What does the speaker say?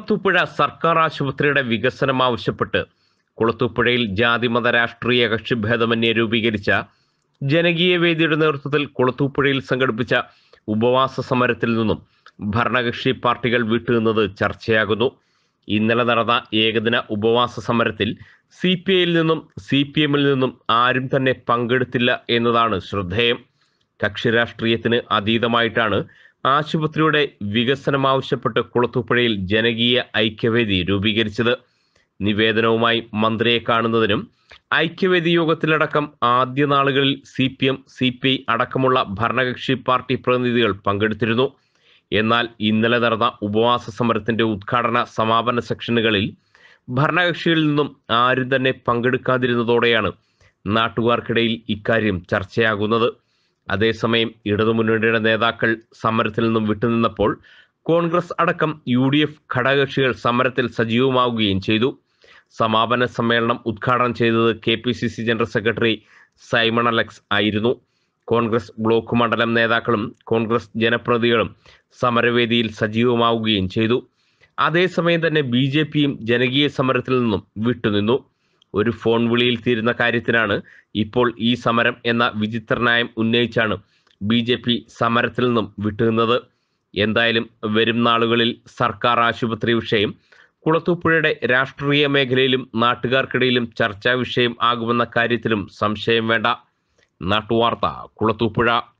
കുളത്തൂപ്പുഴ സർക്കാർ ആശുപത്രിയുടെ വികസനം ആവശ്യപ്പെട്ട് കുളത്തൂപ്പുഴയിൽ ജാതിമത രാഷ്ട്രീയ കക്ഷിഭേദമന്യേ രൂപീകരിച്ച ജനകീയ വേദിയുടെ നേതൃത്വത്തിൽ കുളത്തൂപ്പുഴയിൽ സംഘടിപ്പിച്ച ഉപവാസ സമരത്തിൽ നിന്നും ഭരണകക്ഷി പാർട്ടികൾ വിട്ടുനിന്നത് ചർച്ചയാകുന്നു. ഇന്നലെ നടന്ന ഏകദിന ഉപവാസ സമരത്തിൽ CPIയിൽ നിന്നും CPMൽ നിന്നും ആരും തന്നെ പങ്കെടുത്തില്ല എന്നതാണ് ശ്രദ്ധേയം. കക്ഷി രാഷ്ട്രീയത്തിന് അതീതമായിട്ടാണ് ആശുപത്രിയുടെ വികസനം ആവശ്യപ്പെട്ട് കുളത്തൂപ്പുഴയിൽ ജനകീയ ഐക്യവേദി രൂപീകരിച്ചത്. നിവേദനവുമായി മന്ത്രിയെ കാണുന്നതിനും ഐക്യവേദി യോഗത്തിലടക്കം ആദ്യ നാളുകളിൽ CPM, CPI അടക്കമുള്ള ഭരണകക്ഷി പാർട്ടി പ്രതിനിധികൾ പങ്കെടുത്തിരുന്നു. എന്നാൽ ഇന്നലെ നടന്ന ഉപവാസ സമരത്തിന്റെ ഉദ്ഘാടന സമാപന സെക്ഷനുകളിൽ ഭരണകക്ഷിയിൽ നിന്നും ആരും തന്നെ പങ്കെടുക്കാതിരുന്നതോടെയാണ് നാട്ടുകാർക്കിടയിൽ ഇക്കാര്യം ചർച്ചയാകുന്നത്. അതേസമയം ഇടതുമുന്നണിയുടെ നേതാക്കൾ സമരത്തിൽ നിന്നും വിട്ടുനിന്നപ്പോൾ കോൺഗ്രസ് അടക്കം UDF ഘടകകക്ഷികൾ സമരത്തിൽ സജീവമാവുകയും ചെയ്തു. സമാപന സമ്മേളനം ഉദ്ഘാടനം ചെയ്തത് KPCC general secretary Simon Alex ആയിരുന്നു. കോൺഗ്രസ് ബ്ലോക്ക് മണ്ഡലം നേതാക്കളും കോൺഗ്രസ് ജനപ്രതിനിധികളും സമരവേദിയിൽ സജീവമാവുകയും ചെയ്തു. അതേസമയം തന്നെ BJPയും ജനകീയ സമരത്തിൽ നിന്നും വിട്ടുനിന്നു. ഒരു ഫോൺ വിളിയിൽ തീരുന്ന കാര്യത്തിനാണ് ഇപ്പോൾ ഈ സമരം എന്ന വിചിത്ര ന്യായം ഉന്നയിച്ചാണ് BJP സമരത്തിൽ നിന്നും വിട്ടുനിന്നത്. എന്തായാലും വരും നാളുകളിൽ സർക്കാർ ആശുപത്രി വിഷയം കുളത്തൂപ്പുഴയുടെ രാഷ്ട്രീയ മേഖലയിലും നാട്ടുകാർക്കിടയിലും ചർച്ചാ വിഷയം ആകുമെന്ന കാര്യത്തിലും സംശയം വേണ്ട. നാട്ടുവാർത്ത, കുളത്തൂപ്പുഴ.